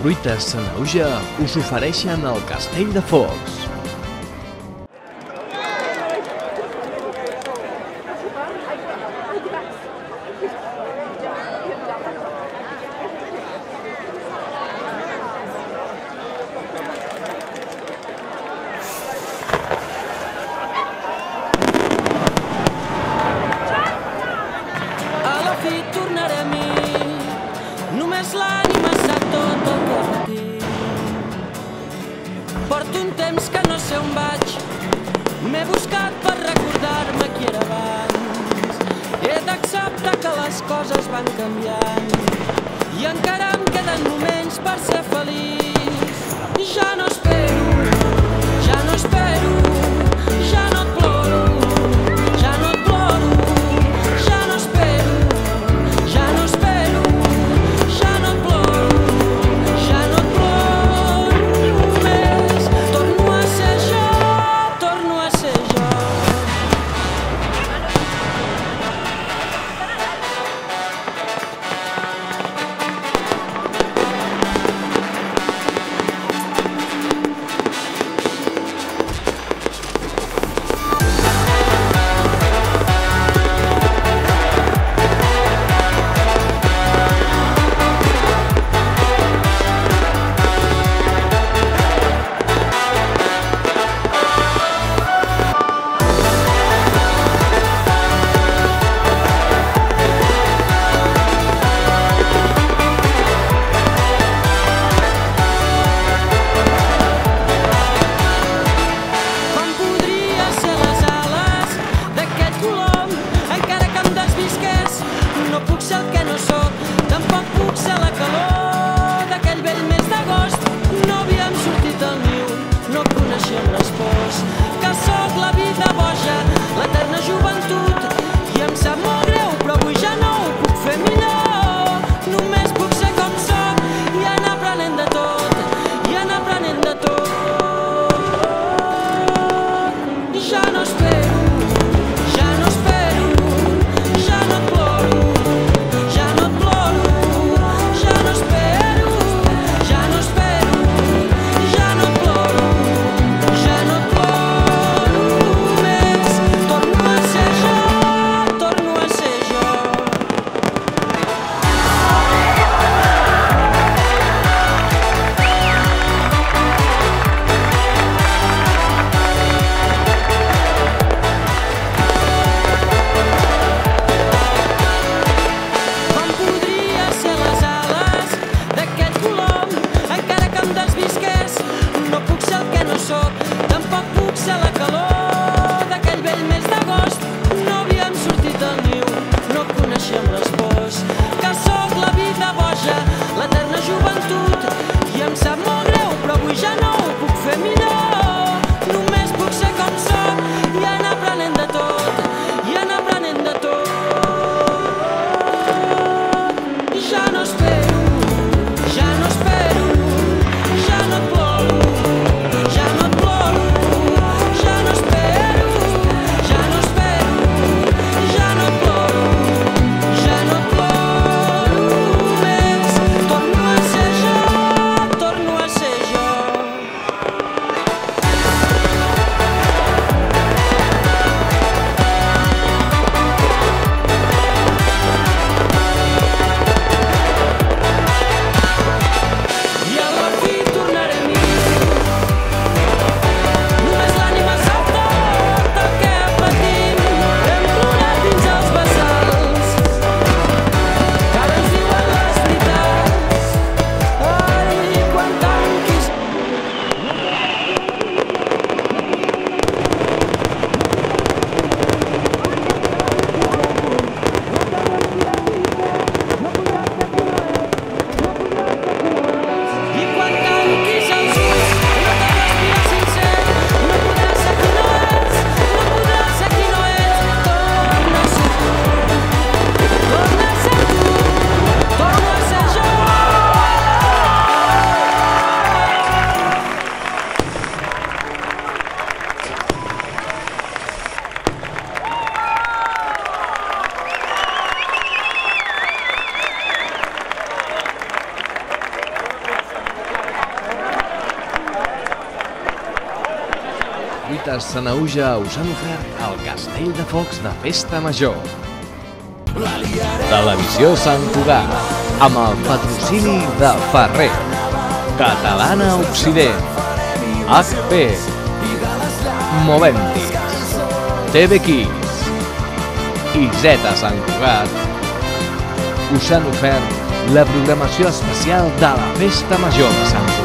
Fruites Sanaüja us ofereixen el Castell de Focs. A la fi tornaré a mi, només l'ànima sap tot el que patir. Porto un temps que no sé on vaig, m'he buscat per recordar-me qui era abans. He d'acceptar que les coses van canviant i encara em queden moments per ser feliç. Ja no espero, ja no espero, ja no et ploro, ja no et ploro, ja no espero, ja no espero, ja no et ploro, ja no et ploro més. Torno a ser jo, torno a ser jo. Fruites Sanaüja us han ofert el Castell de Focs de Festa Major. Televisió Sant Cugat, amb el patrocini de Ferrer, Catalana Occident, HP, Moventis, TV Kids i Z Sant Cugat us han ofert la programació especial de la Festa Major de Sant Cugat.